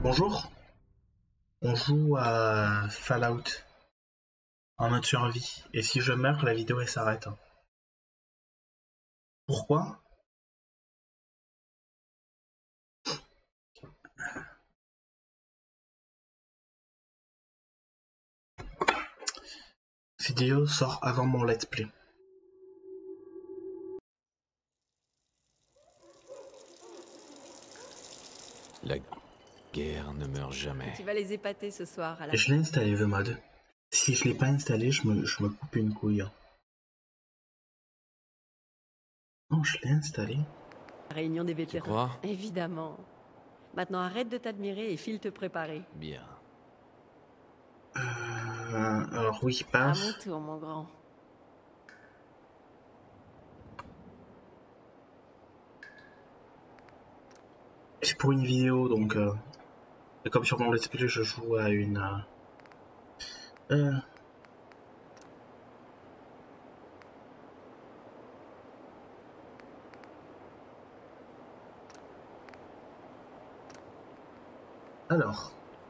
Bonjour, on joue à Fallout en mode survie. Et si je meurs, la vidéo elle s'arrête. Pourquoi? Cette vidéo sort avant mon let's play. La guerre ne meurt jamais. Tu vas les épater ce soir à la... Et je l'ai installé le mode. Si je l'ai pas installé, je me coupe une couille. Non, je l'ai installé. réunion des vétérans. Tu crois? Évidemment. Maintenant arrête de t'admirer et file te préparer. Bien. Alors oui, À passe. mon tour, mon grand. C'est pour une vidéo, donc et comme sur mon let's play, je joue à une... Alors...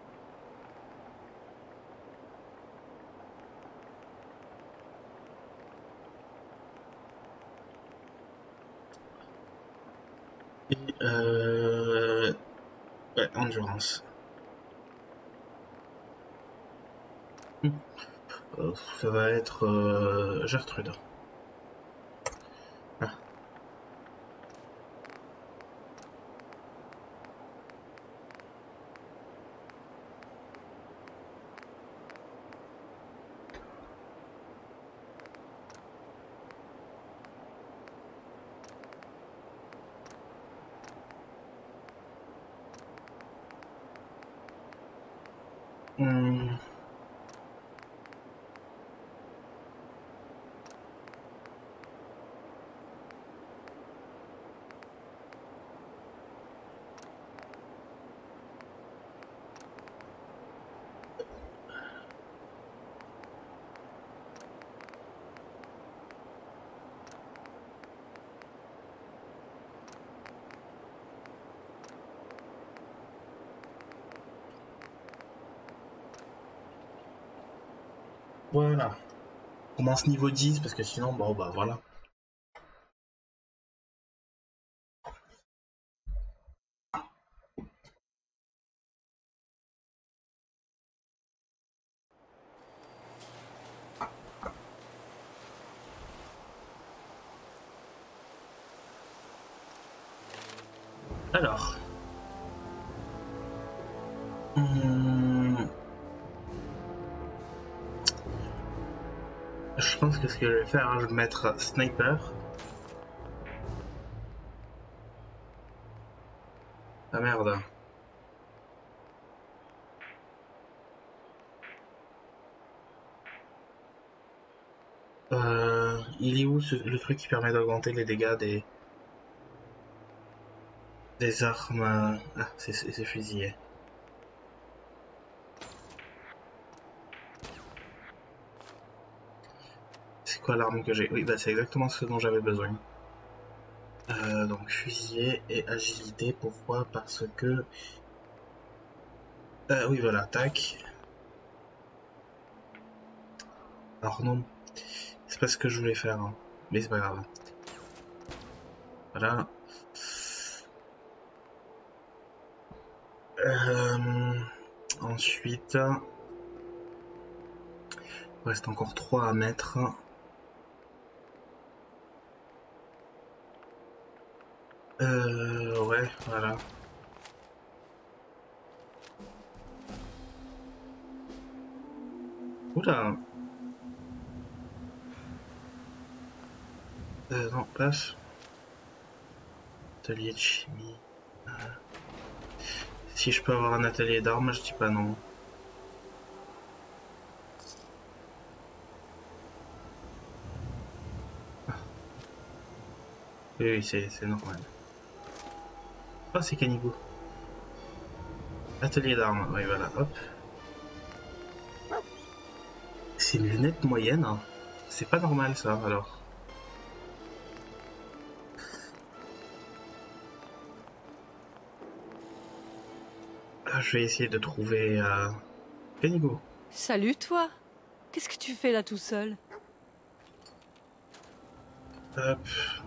Et ouais, endurance. Ça va être Gertrude. Ah. Voilà. On commence niveau 10 parce que sinon, bon bah voilà. Alors. Je pense que ce que je vais faire, je vais mettre sniper. Ah merde. Il est où le truc qui permet d'augmenter les dégâts des armes? Ah, c'est fusillé. C'est quoi l'arme que j'ai? Oui, bah c'est exactement ce dont j'avais besoin. Donc fusillé et agilité. Pourquoi? Parce que... oui, voilà, tac. Alors non, c'est pas ce que je voulais faire, hein. Mais c'est pas grave. Voilà. Ensuite, il reste encore 3 à mettre. Ouais, voilà. Oula. Non, passe. Atelier de chimie. Si je peux avoir un atelier d'armes, je dis pas non. Oui, c'est normal. Oh, c'est Canigou. Atelier d'armes, oui, voilà, hop. C'est une lunette moyenne, hein. C'est pas normal ça, alors. Je vais essayer de trouver Penigo. Salut toi. Qu'est-ce que tu fais là tout seul? Hop.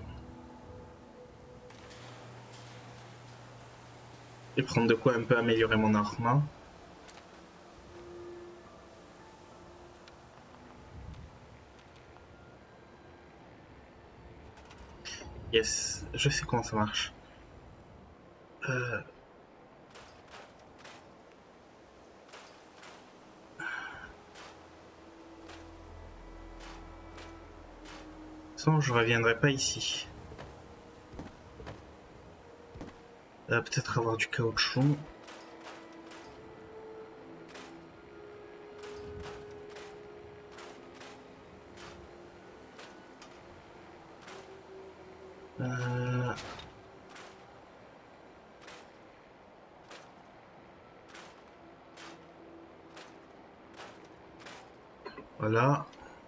Et prendre de quoi un peu améliorer mon arme. Yes, je sais comment ça marche. Sinon, je reviendrai pas ici. Peut-être avoir du caoutchouc. Voilà.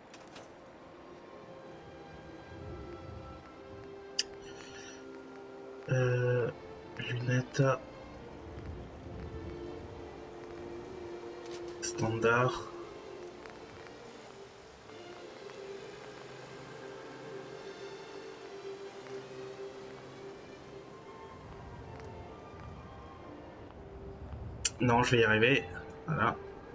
Lunettes. Standard. Non, je vais y arriver. Voilà.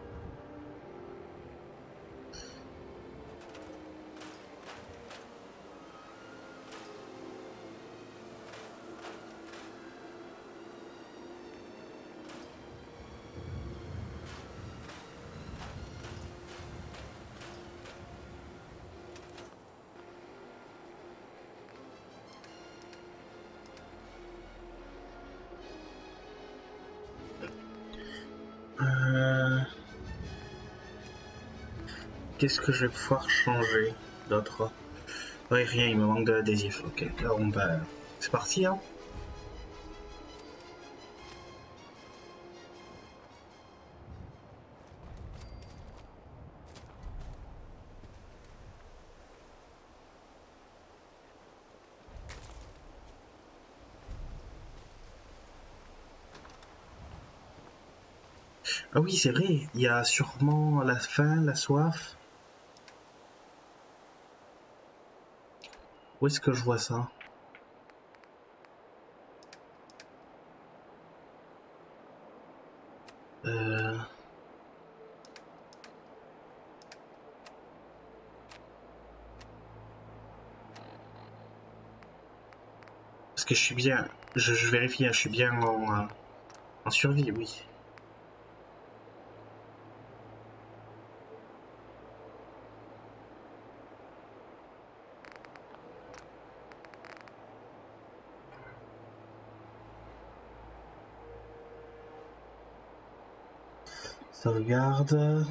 Qu'est-ce que je vais pouvoir changer d'autre? Oui, rien, il me manque de l'adhésif. Ok, là on va... C'est parti, hein. Ah oui, c'est vrai, il y a sûrement la faim, la soif. Où est-ce que je vois ça? Parce que je suis bien... Je vérifie, hein, je suis bien en survie, oui. Sauvegarde.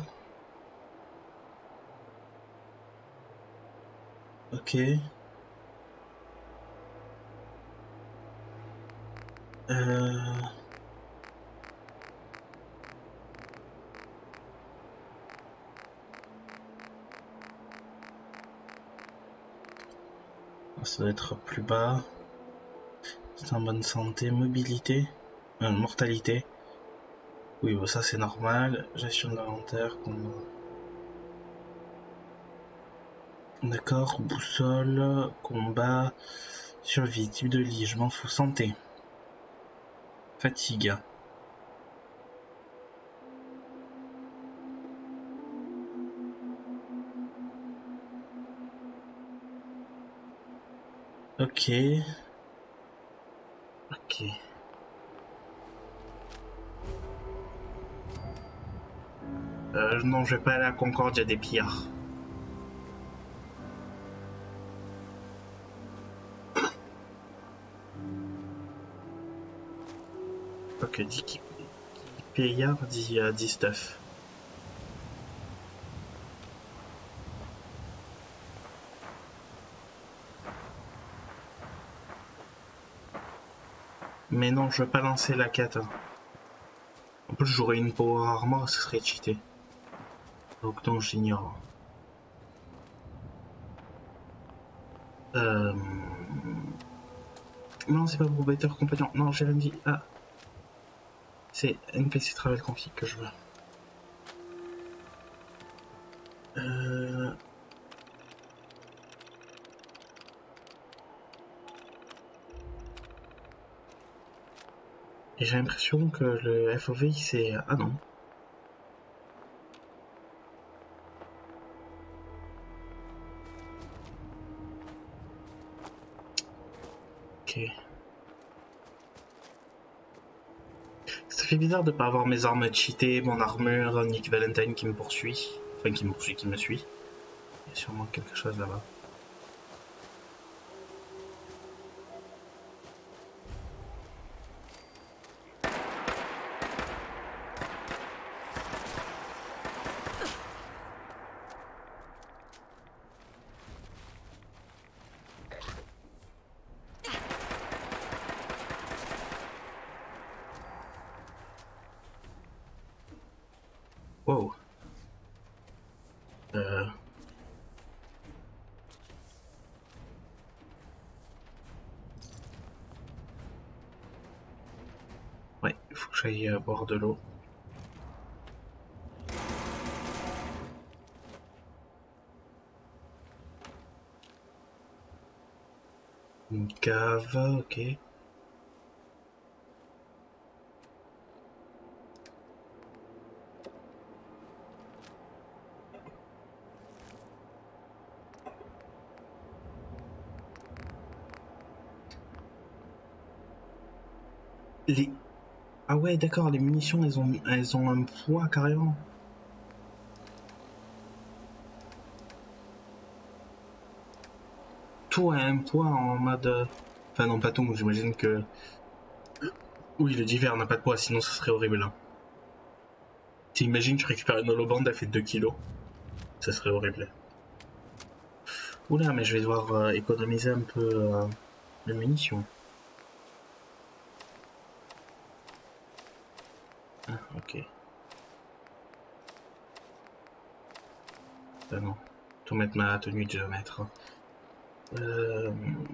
Ok. Ça doit être plus bas. C'est en bonne santé. Mobilité. Mortalité. Oui, bon, ça c'est normal. Gestion de l'inventaire. D'accord. Boussole. Combat. Survie. Type de lit. Je m'en fous. Santé. Fatigue. Ok. Ok. Non, je vais pas aller à Concorde, il y a des pillards. Ok, 10 pillards, 10 stuff. Mais non, je veux pas lancer la quête. En plus, j'aurais une power armor, ce serait cheaté. Donc non, j'ignore. Non, c'est pas pour Better Compagnon. Non, j'ai rien dit. Ah. c'est NPC Travel Config que je veux. Et j'ai l'impression que le FOV c'est... Ah non. Ok. Ça fait bizarre de pas avoir mes armes cheatées, mon armure, Nick Valentine qui me poursuit. Enfin qui me poursuit, qui me suit. Il y a sûrement quelque chose là-bas. Wow. Ouais, il faut que j'aille boire de l'eau. Une cave, ok. Les... Ah ouais, d'accord, les munitions, elles ont un poids carrément. Tout a un poids en mode... Enfin non, pas tout, j'imagine que... Oui, le divers n'a pas de poids, sinon ça serait horrible. T'imagines, tu récupères une holobande, elle fait 2 kilos. Ça serait horrible. Oula, mais je vais devoir économiser un peu de munitions. Ah, ok. Ah non. Tout mettre ma tenue de géomètre. Euh...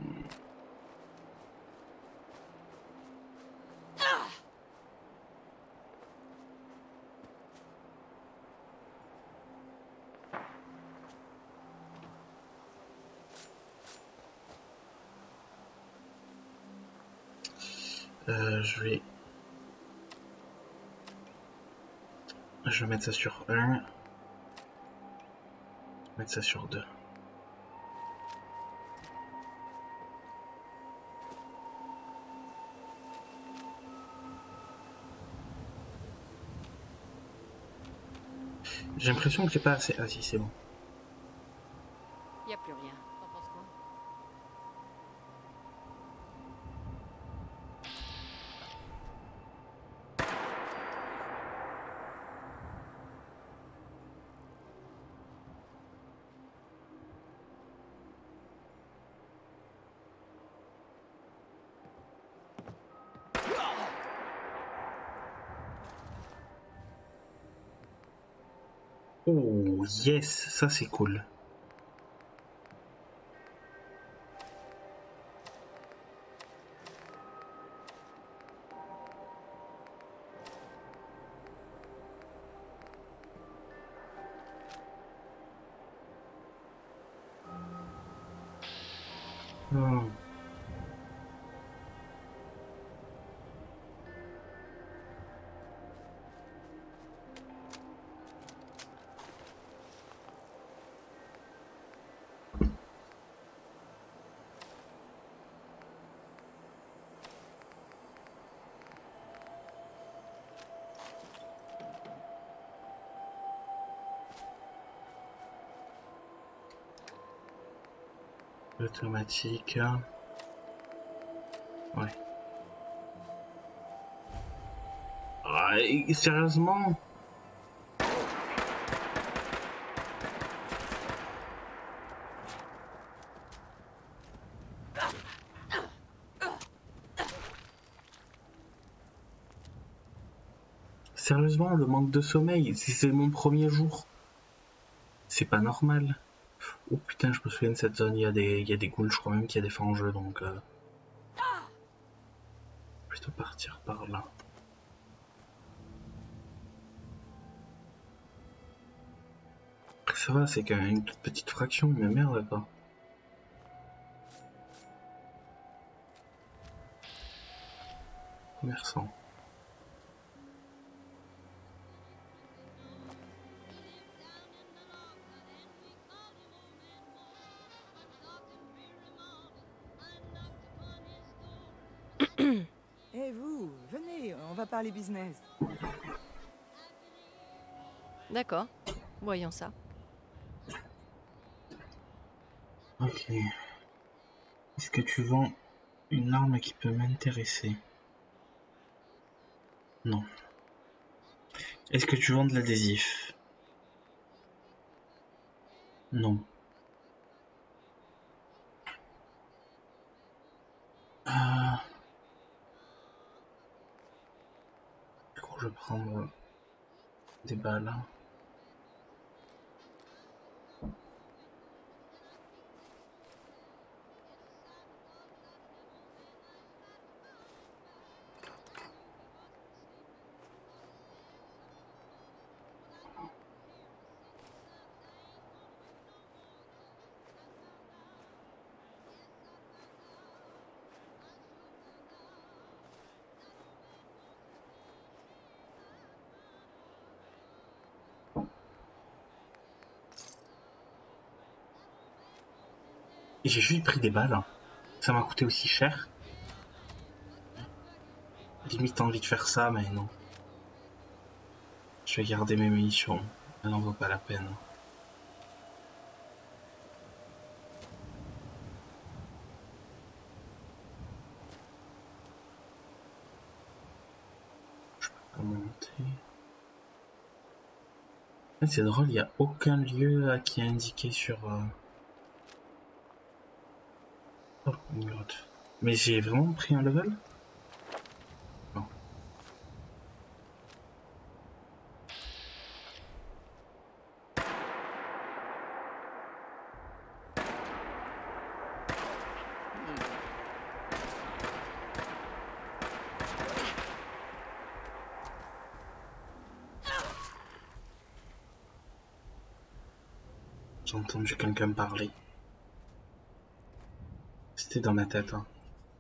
je vais mettre ça sur 1. Mettre ça sur 2. J'ai l'impression que j'ai pas assez... Ah si, c'est bon. Y a plus rien. T'en penses quoi? Oh yes, ça c'est cool. Hmm. Automatique. Ouais. Ah, sérieusement? Sérieusement, le manque de sommeil, si c'est mon premier jour, c'est pas normal. Oh putain, je me souviens de cette zone, il y a des ghouls, je crois même qu'il y a des fangeux, donc... plutôt partir par là. ça va, c'est quand même une toute petite fraction, mais merde quoi. Commerçant. Eh vous, venez, on va parler business. D'accord. Voyons ça. Ok. Est-ce que tu vends une arme qui peut m'intéresser? Non. Est-ce que tu vends de l'adhésif? Non. Du coup, je vais prendre des balles. Et j'ai juste pris des balles. Ça m'a coûté aussi cher. Limite t'as envie de faire ça, mais non. Je vais garder mes munitions. Elle n'en vaut pas la peine. Je peux pas monter. C'est drôle, il n'y a aucun lieu là, qui est indiqué sur... Oh, une grotte. Mais j'ai vraiment pris un level? Non. J'ai entendu quelqu'un parler. C'était dans ma tête. Hein.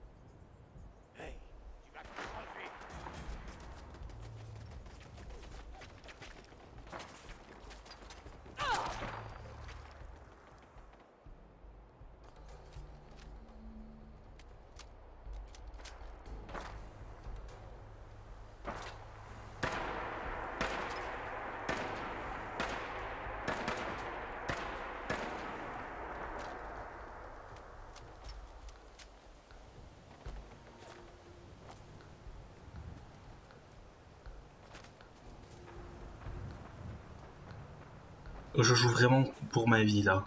Je joue vraiment pour ma vie là.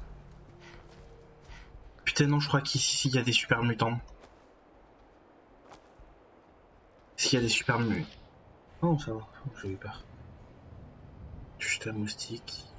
Putain non, je crois qu'ici il y a des super mutants. S'il y a des super mutants... Oh ça va, j'ai eu peur. Juste un moustique.